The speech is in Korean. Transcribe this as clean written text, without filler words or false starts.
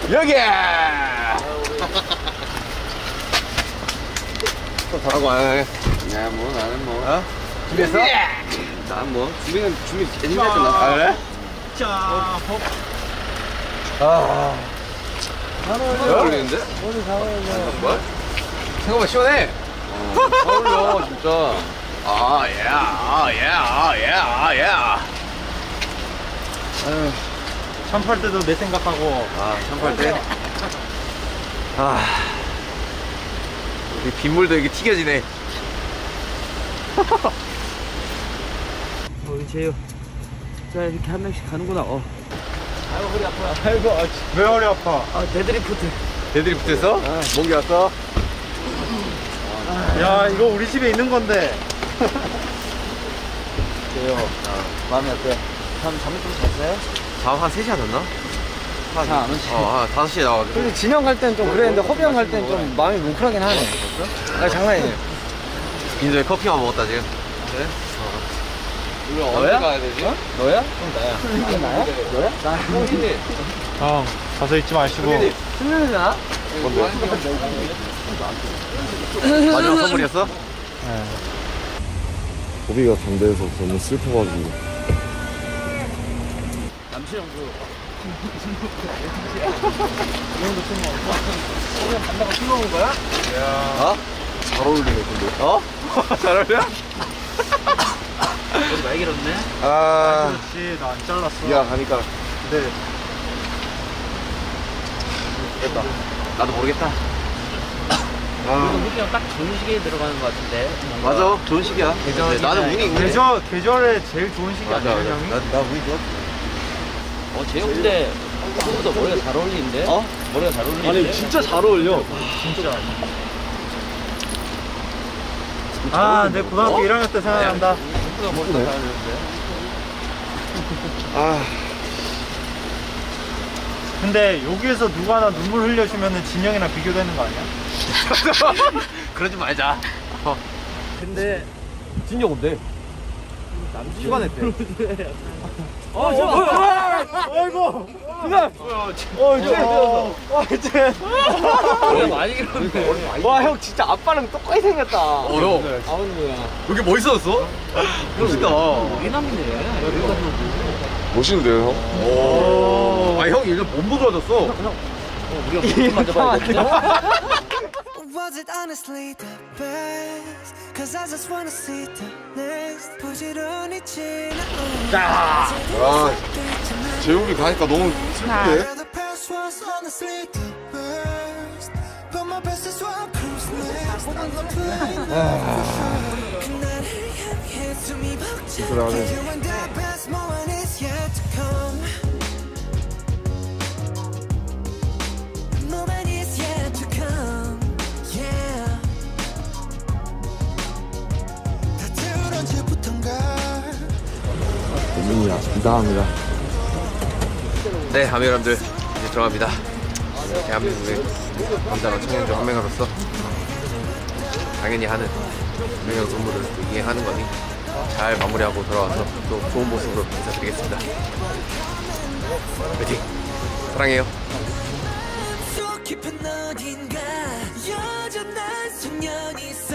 여기! 또 잘하고 안 해. 야, 뭐, 나는 뭐. 어? 준비했어? 난 뭐, 준비 개진했잖아. 아, 그래? 자, 잘 어울리는데? 오늘 잘 어울려. 뭘? 생각보다 시원해. 잘 어울려, 진짜. 아, 예, 아, 예, 아, 예, 아, 예. 아유, 참팔 때도 내 생각하고. 아, 참팔 때. 아, 우리 빗물도 이렇게 튀겨지네. 우리 재유. 자, 이렇게 한 명씩 가는구나. 아이고, 허리 아파. 아이고, 왜 허리 아파? 아, 데드리프트. 데드리프트에서? 몽기 왔어? 야, 이거 우리 집에 있는 건데. 재유. 마음이 어때? 잠을 좀 잤어요? 잠 한 3시간 잤나? 잠안 오지. 한 5시에 나와가지고. 근데 진영 갈 땐 좀 그랬는데 허비 형 갈 땐 좀 마음이 뭉클하긴 하네. 아 장난이에요. 빈소에 커피만 먹었다 지금. 그래? 우리 너야? 언제 가야 되지? 너야? 그럼 나야. 이게 나야? 너야? 나 형님. 형, 가서 잊지 마시고. 승현이잖아? 뭔데? 마지막 선물이었어? 네. 호비가 담배에서 너무 슬퍼가지고 남친 형도. 어? 잘 어울리네 근데. 어? 잘 어울려? 우리 많이 길었네. 아, 그렇지, 나 안 잘랐어. 야 가니까 네. 됐다. 나도 모르겠다. 그리고 후기 형딱 좋은 시기에 들어가는 것 같은데. 맞아, 좋은 시기야. 근데 나는 운이 운이. 계절에 제일 좋은 시기 맞아, 아니야, 맞아. 형이? 나 운이 좋아. 재영 근데 형보다 머리가 잘 어울리는데? 어? 머리가 잘 어울리는데? 아니 진짜 잘 어울려. 진짜. 아, 내 고등학교 1학년 때 생각난다. 형보다 머리가 잘 어울리는데? 아, 근데 여기에서 누구 하나 눈물 흘려주면은 진영이랑 비교되는 거 아니야? 그러지 말자. 근데 진영 온대. 휴가 냈대. 아이고! 이제. 머리가 많이 길었네. 와 형 진짜 아빠랑 똑같이 생겼다. 형. 아버님 뭐야? 왜 이렇게 멋있어졌어? 멋있다. 미남이네. 멋있는데요 형? 오. 아, 형 요즘 몸도 좋아졌어. 우리가 좀 만져봐야 돼. Was it honestly the best? Cause I just wanna see the next. 부지런히 지나온 아 재욱이 가니까 너무 슬픈데? The past was honestly the best. But my best is what comes next. 그날을 향해 숨이 벅차. You and the best moment is yet to come. Moment is yet to come. Yeah. 다들 언제부턴가. 민이야 이상합니다. 네, 아미 여러분들 이제 들어갑니다. 대한민국의 남자나 청년 중 한 명으로서 당연히 하는 중요한 의무를 이행하는 거니 잘 마무리하고 돌아와서 또 좋은 모습으로 인사드리겠습니다. 화이팅! 사랑해요. 속 깊은 어딘가 여전한 소년이